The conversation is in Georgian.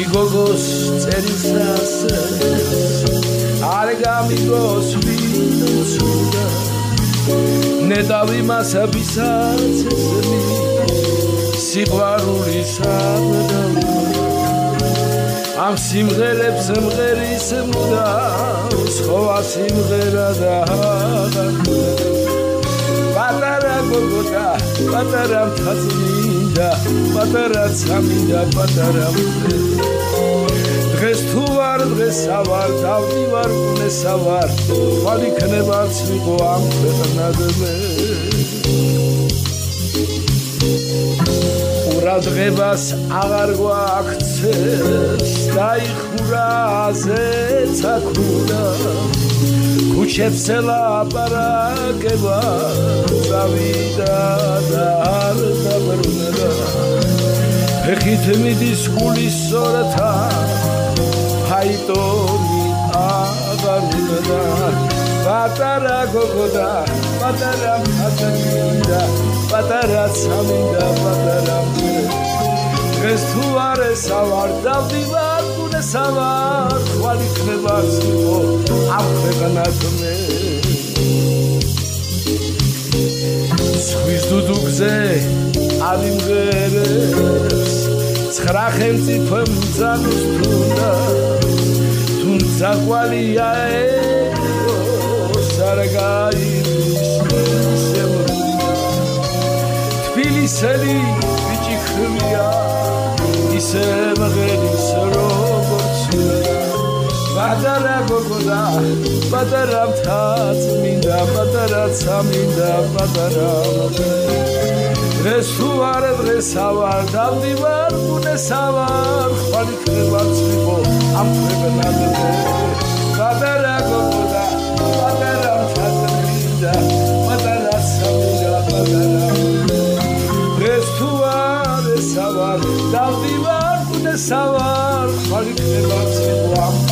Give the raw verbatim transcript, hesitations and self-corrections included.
გოგოს წერისას არ გამიგოს ვინცუდა ნეტავი მასაბისაც ესმი სიყვარულის აბდავა ამ სიმღერებს სიმღერის მუდავს ხოვა სიმღერა და პატარა გოგოთა პატარა მთაწმინდა პატარა წამინდა პატარა დღეს თუ ვარ დღესა ვარ დავდივარ უნესა ვარ ხვალ იქნებაც ვიყო ამ ქვეყნადმე ყურადღებას აღარ გვაქცევს დაიხურა ზეცაკურა ქუჩებს ელაპარაკება წავიდა და არ დაბრუნება ფეხით მიდის გულის სორთან ფაიტონი აღარ უნდა პატარა გოგოდა პატარა ფატამინდა პატარა წამინდა პატარა დღეს თუ არ ესავარ დავდივარ გუნესა ვარ ხვალ იქნება სიყო ამ ქვეყნადმე ზღვის დუდუგზე ალიმღერებს ცხრა ხელმწიფო მძანოს თუნდა თუმცა ყვალია სარგაის თბილისელი ბიჭი ხმია ისე მღერის როგორც პატარა გოგოდა პატარა მთაწმინდა პატარა წამინდა პატარა დღეს თუ არ დღესა ვარ დავდივარ უნესა ვარ ხვალ იქნებაც ვიყო ამ ქვეყნადმე პატარა გოგოდა პატარა მთაწმინდა პატარა წამინდა პატარა დღეს თუ არ ესა ვარ დავდივარ უნესა ვარ ხვალ იქნებაც ვიყო ამ